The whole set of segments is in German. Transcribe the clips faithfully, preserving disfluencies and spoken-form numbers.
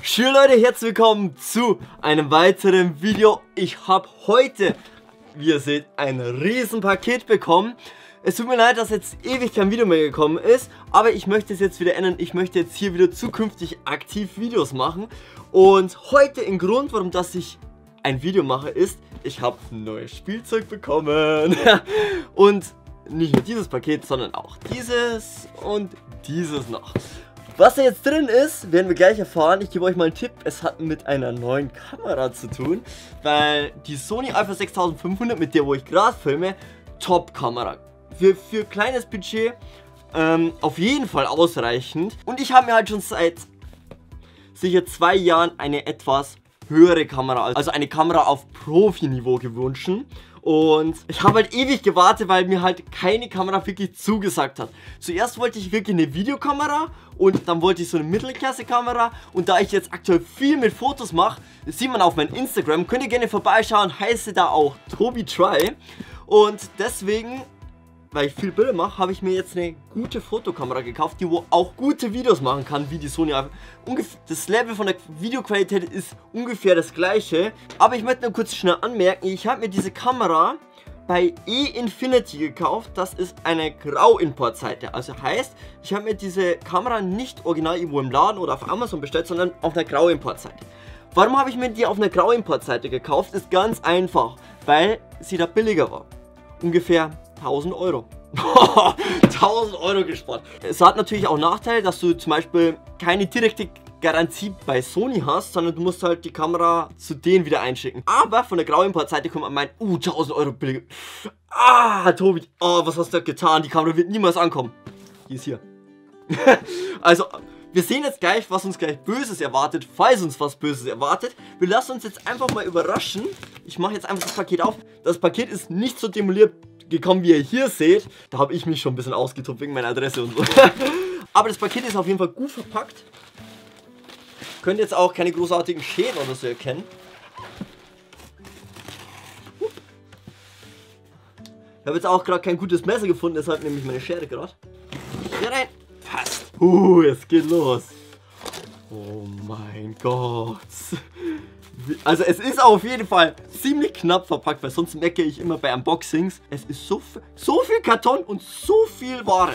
Schön Leute, herzlich willkommen zu einem weiteren Video. Ich habe heute, wie ihr seht, ein riesen Paket bekommen. Es tut mir leid, dass jetzt ewig kein Video mehr gekommen ist, aber ich möchte es jetzt wieder ändern. Ich möchte jetzt hier wieder zukünftig aktiv Videos machen. Und heute ein Grund, warum dass ich ein Video mache, ist, ich habe ein neues Spielzeug bekommen. Und nicht nur dieses Paket, sondern auch dieses und dieses noch. Was da jetzt drin ist, werden wir gleich erfahren. Ich gebe euch mal einen Tipp. Es hat mit einer neuen Kamera zu tun, weil die Sony Alpha sechstausendfünfhundert, mit der wo ich gerade filme, Top-Kamera. Für, für kleines Budget ähm, auf jeden Fall ausreichend. Und ich habe mir halt schon seit sicher zwei Jahren eine etwas höhere Kamera, also eine Kamera auf Profi-Niveau gewünscht. Und ich habe halt ewig gewartet, weil mir halt keine Kamera wirklich zugesagt hat. Zuerst wollte ich wirklich eine Videokamera und dann wollte ich so eine Mittelklasse-Kamera. Und da ich jetzt aktuell viel mit Fotos mache, das sieht man auf meinem Instagram, könnt ihr gerne vorbeischauen, heiße da auch TobiTry. Und deswegen, weil ich viel Bilder mache, habe ich mir jetzt eine gute Fotokamera gekauft, die wo auch gute Videos machen kann, wie die Sony. Das Level von der Videoqualität ist ungefähr das gleiche. Aber ich möchte nur kurz schnell anmerken, ich habe mir diese Kamera bei E-Infinity gekauft. Das ist eine Grau-Import-Seite. Also heißt, ich habe mir diese Kamera nicht original irgendwo im Laden oder auf Amazon bestellt, sondern auf einer Grau-Import-Seite. Warum habe ich mir die auf einer Grau-Import-Seite gekauft? Ist ganz einfach, weil sie da billiger war. Ungefähr tausend Euro. tausend Euro gespart. Es hat natürlich auch Nachteile, dass du zum Beispiel keine direkte Garantie bei Sony hast, sondern du musst halt die Kamera zu denen wieder einschicken. Aber von der Grau-Import-Seite kommt man meinen, uh, tausend Euro billiger. Ah, Tobi, oh, was hast du da getan? Die Kamera wird niemals ankommen. Die ist hier. Also, wir sehen jetzt gleich, was uns gleich Böses erwartet, falls uns was Böses erwartet. Wir lassen uns jetzt einfach mal überraschen. Ich mache jetzt einfach das Paket auf. Das Paket ist nicht so demoliert gekommen, wie ihr hier seht. Da habe ich mich schon ein bisschen ausgetobt wegen meiner Adresse und so. Aber das Paket ist auf jeden Fall gut verpackt. Könnt jetzt auch keine großartigen Schäden oder so erkennen. Ich habe jetzt auch gerade kein gutes Messer gefunden, deshalb nehme ich meine Schere gerade. Hier rein. Passt. Uh, es geht los. Oh mein Gott. Also es ist auf jeden Fall ziemlich knapp verpackt, weil sonst meckere ich immer bei Unboxings. Es ist so, so viel Karton und so viel Ware.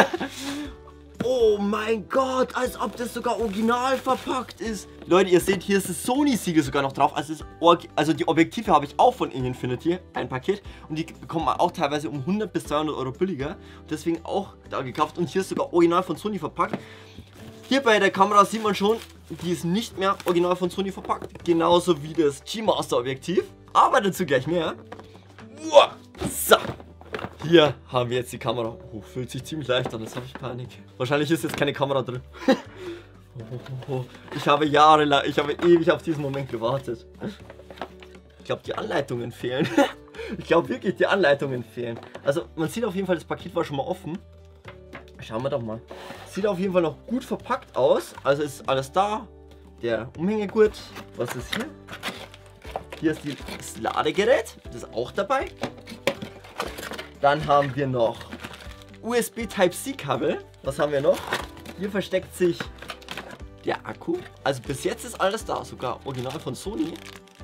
Oh mein Gott, als ob das sogar original verpackt ist. Leute, ihr seht, hier ist das Sony-Siegel sogar noch drauf. Also, also die Objektive habe ich auch von E-Infinity, ein Paket. Und die bekommt man auch teilweise um hundert bis zweihundert Euro billiger. Und deswegen auch da gekauft. Und hier ist sogar original von Sony verpackt. Hier bei der Kamera sieht man schon, die ist nicht mehr original von Sony verpackt. Genauso wie das G-Master Objektiv. Aber dazu gleich mehr. So. Hier haben wir jetzt die Kamera. Oh, fühlt sich ziemlich leicht an, jetzt habe ich Panik. Wahrscheinlich ist jetzt keine Kamera drin. oh, oh, oh. Ich habe jahrelang, ich habe ewig auf diesen Moment gewartet. Ich glaube, die Anleitungen fehlen. Ich glaube wirklich, die Anleitungen fehlen. Also, man sieht auf jeden Fall, das Paket war schon mal offen. Schauen wir doch mal. Sieht auf jeden Fall noch gut verpackt aus. Also ist alles da. Der Umhängegurt. Was ist hier? Hier ist die, das Ladegerät. Das ist auch dabei. Dann haben wir noch U S B Type-C Kabel. Was haben wir noch? Hier versteckt sich der Akku. Also bis jetzt ist alles da. Sogar original von Sony.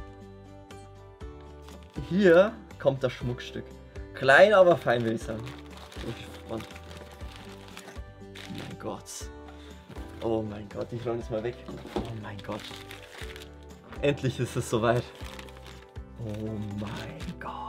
Hier kommt das Schmuckstück. Klein, aber fein, würde ich sagen. Bin ich gespannt. Oh mein Gott. Oh mein Gott, ich räume es mal weg. Oh mein Gott. Endlich ist es soweit. Oh mein Gott.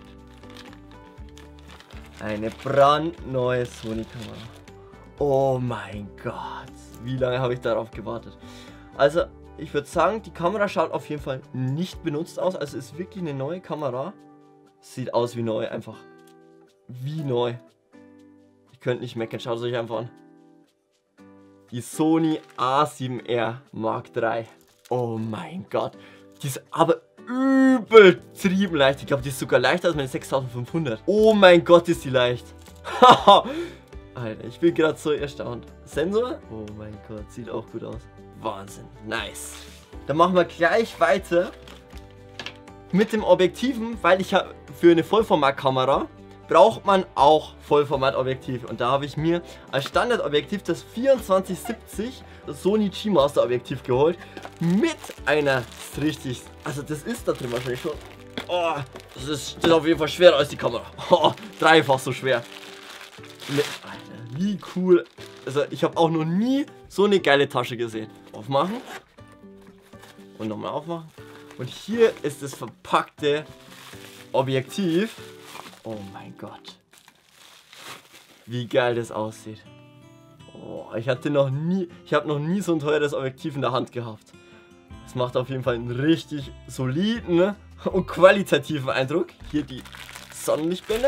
Eine brandneue Sony-Kamera. Oh mein Gott. Wie lange habe ich darauf gewartet? Also, ich würde sagen, die Kamera schaut auf jeden Fall nicht benutzt aus. Also, es ist wirklich eine neue Kamera. Sieht aus wie neu, einfach. Wie neu. Ich könnte nicht meckern, schaut es euch einfach an. Die Sony A sieben R Mark drei. Oh mein Gott. Die ist aber übertrieben leicht. Ich glaube, die ist sogar leichter als meine sechstausendfünfhundert. Oh mein Gott, ist die leicht. Alter, ich bin gerade so erstaunt. Sensor? Oh mein Gott, sieht auch gut aus. Wahnsinn, nice. Dann machen wir gleich weiter mit dem Objektiven, weil ich habe für eine Vollformatkamera braucht man auch Vollformatobjektive. Und da habe ich mir als Standardobjektiv das vierundzwanzig siebzig Sony G-Master Objektiv geholt. Mit einer richtig, also das ist da drin wahrscheinlich schon. Oh, das ist, das ist auf jeden Fall schwerer als die Kamera. Oh, dreifach so schwer. Ne, Alter, wie cool. Also ich habe auch noch nie so eine geile Tasche gesehen. Aufmachen. Und nochmal aufmachen. Und hier ist das verpackte Objektiv. Oh mein Gott. Wie geil das aussieht. Oh, ich hatte noch nie, ich habe noch nie so ein teures Objektiv in der Hand gehabt. Das macht auf jeden Fall einen richtig soliden und qualitativen Eindruck. Hier die Sonnenlichtblende.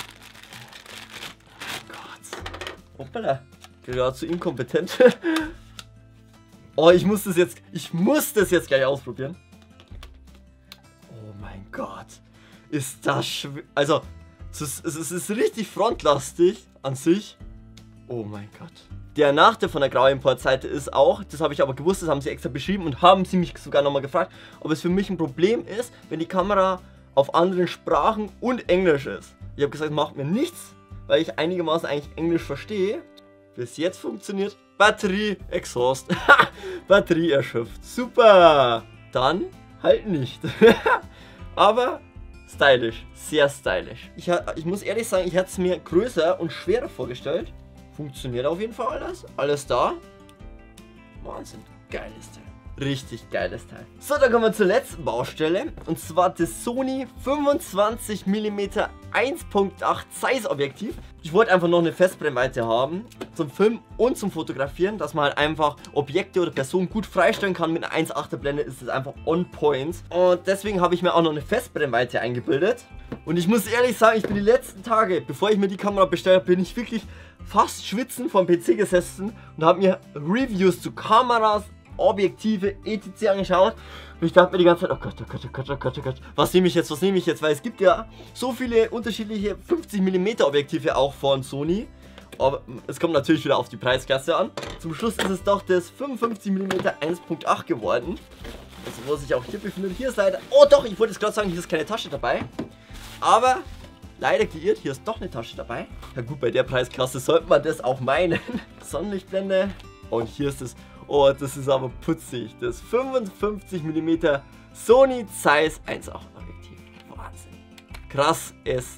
Oh Gott. Hoppala. Gerade zu inkompetent. Oh, ich muss das jetzt, ich muss das jetzt gleich ausprobieren. Oh mein Gott. Ist das schwer. Also, es ist, es ist richtig frontlastig an sich. Oh mein Gott. Der Nachteil von der Grau-Import-Seite ist auch, das habe ich aber gewusst, das haben sie extra beschrieben und haben sie mich sogar nochmal gefragt, ob es für mich ein Problem ist, wenn die Kamera auf anderen Sprachen und Englisch ist. Ich habe gesagt, macht mir nichts, weil ich einigermaßen eigentlich Englisch verstehe. Bis jetzt funktioniert. Batterie, Exhaust. Batterie erschöpft. Super. Dann halt nicht. Aber stylisch. Sehr stylisch. Ich, ich muss ehrlich sagen, ich hatte es mir größer und schwerer vorgestellt. Funktioniert auf jeden Fall alles. Alles da. Wahnsinn. Geiles Teil. Richtig geiles Teil. So, dann kommen wir zur letzten Baustelle. Und zwar das Sony fünfundzwanzig Millimeter eins Punkt acht Zeiss Objektiv. Ich wollte einfach noch eine Festbrennweite haben. Zum Filmen und zum Fotografieren. Dass man halt einfach Objekte oder Personen gut freistellen kann. Mit einer eins Komma achter Blende ist es einfach on point. Und deswegen habe ich mir auch noch eine Festbrennweite eingebildet. Und ich muss ehrlich sagen, ich bin die letzten Tage, bevor ich mir die Kamera bestellt habe, bin ich wirklich fast schwitzend vom P C gesessen. Und habe mir Reviews zu Kameras, Objektive, et cetera angeschaut und ich dachte mir die ganze Zeit, oh Gott, oh Gott, oh Gott, oh Gott, oh Gott, was nehme ich jetzt, was nehme ich jetzt, weil es gibt ja so viele unterschiedliche fünfzig Millimeter Objektive auch von Sony, aber es kommt natürlich wieder auf die Preisklasse an. Zum Schluss ist es doch das fünfundfünfzig Millimeter eins Punkt acht geworden, also wo sich auch hier befindet. Hier ist leider, oh doch, ich wollte es gerade sagen, hier ist keine Tasche dabei, aber leider geirrt, hier ist doch eine Tasche dabei. Ja gut, bei der Preisklasse sollte man das auch meinen. Sonnenlichtblende und hier ist es. Oh, das ist aber putzig. Das fünfundfünfzig Millimeter Sony Zeiss eins Komma acht Objektiv. Wahnsinn. Krasses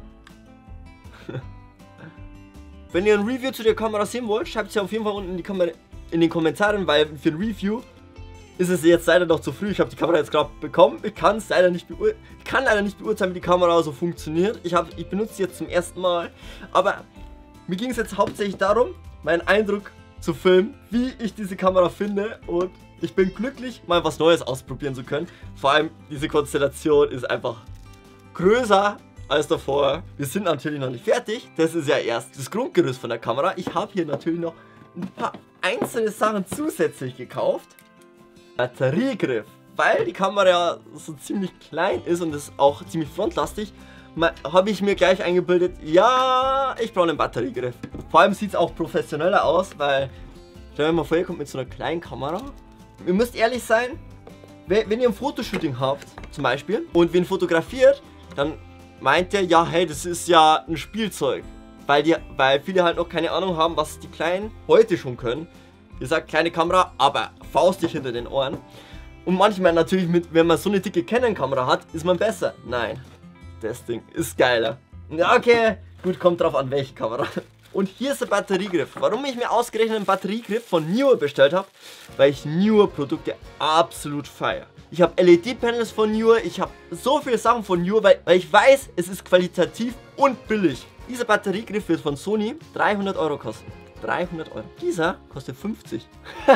Teil. Wenn ihr ein Review zu der Kamera sehen wollt, schreibt es ja auf jeden Fall unten in die, Kamera, in den Kommentaren, weil für ein Review ist es jetzt leider noch zu früh. Ich habe die Kamera jetzt gerade bekommen. Ich kann es leider nicht beurteilen. Ich kann leider nicht beurteilen, wie die Kamera so funktioniert. Ich, hab, ich benutze sie jetzt zum ersten Mal. Aber mir ging es jetzt hauptsächlich darum, meinen Eindruck zu filmen, wie ich diese Kamera finde, und ich bin glücklich, mal was Neues ausprobieren zu können. Vor allem diese Konstellation ist einfach größer als davor. Wir sind natürlich noch nicht fertig, das ist ja erst das Grundgerüst von der Kamera. Ich habe hier natürlich noch ein paar einzelne Sachen zusätzlich gekauft. Batteriegriff, weil die Kamera ja so ziemlich klein ist und ist auch ziemlich frontlastig, habe ich mir gleich eingebildet, ja, ich brauche einen Batteriegriff. Vor allem sieht es auch professioneller aus, weil, stell dir mal vor, ihr kommt mit so einer kleinen Kamera. Ihr müsst ehrlich sein, wenn ihr ein Fotoshooting habt, zum Beispiel, und wen fotografiert, dann meint ihr, ja, hey, das ist ja ein Spielzeug. Weil, die, weil viele halt noch keine Ahnung haben, was die Kleinen heute schon können. Ihr sagt, kleine Kamera, aber faustig hinter den Ohren. Und manchmal natürlich, mit, wenn man so eine dicke Canon-Kamera hat, ist man besser. Nein. Das Ding ist geiler. Ja, okay, gut, kommt drauf an, welche Kamera. Und hier ist der Batteriegriff. Warum ich mir ausgerechnet einen Batteriegriff von Neewer bestellt habe? Weil ich Neewer Produkte absolut feiere. Ich habe L E D-Panels von Neewer, ich habe so viele Sachen von Neewer, weil, weil ich weiß, es ist qualitativ und billig. Dieser Batteriegriff wird von Sony dreihundert Euro kosten. dreihundert Euro. Dieser kostet fünfzig.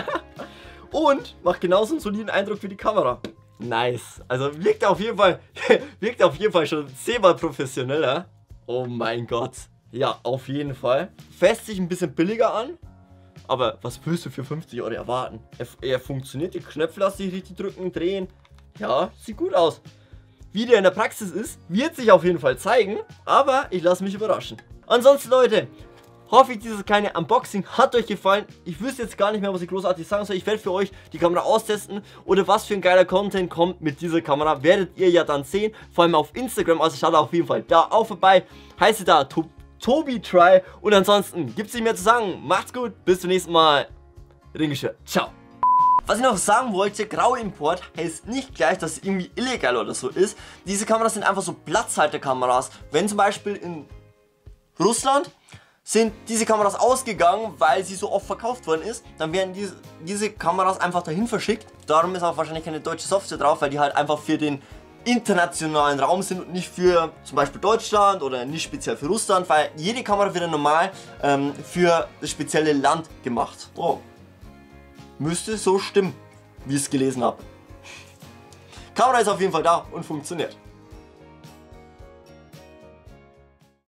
Und macht genauso einen soliden Eindruck wie die Kamera. Nice. Also wirkt auf jeden Fall, wirkt auf jeden Fall schon zehnmal professioneller. Oh mein Gott. Ja, auf jeden Fall. Fässt sich ein bisschen billiger an. Aber was willst du für fünfzig Euro erwarten? Er, er funktioniert, die Knöpfe lassen sich richtig drücken, drehen. Ja, sieht gut aus. Wie der in der Praxis ist, wird sich auf jeden Fall zeigen. Aber ich lasse mich überraschen. Ansonsten, Leute, hoffe ich, dieses kleine Unboxing hat euch gefallen. Ich wüsste jetzt gar nicht mehr, was ich großartig sagen soll. Ich werde für euch die Kamera austesten oder was für ein geiler Content kommt mit dieser Kamera, werdet ihr ja dann sehen. Vor allem auf Instagram, also schaut auf jeden Fall da auch vorbei. Heiße da to Tobi-Try und ansonsten gibt es nicht mehr zu sagen. Macht's gut, bis zum nächsten Mal. Ringgeschirr, ciao. Was ich noch sagen wollte, Grauimport heißt nicht gleich, dass es irgendwie illegal oder so ist. Diese Kameras sind einfach so Platzhalterkameras. Wenn zum Beispiel in Russland sind diese Kameras ausgegangen, weil sie so oft verkauft worden ist, dann werden diese, diese Kameras einfach dahin verschickt. Darum ist auch wahrscheinlich keine deutsche Software drauf, weil die halt einfach für den internationalen Raum sind und nicht für zum Beispiel Deutschland oder nicht speziell für Russland, weil jede Kamera wird ja normal ähm, für das spezielle Land gemacht. Oh. Müsste so stimmen, wie ich es gelesen habe. Kamera ist auf jeden Fall da und funktioniert.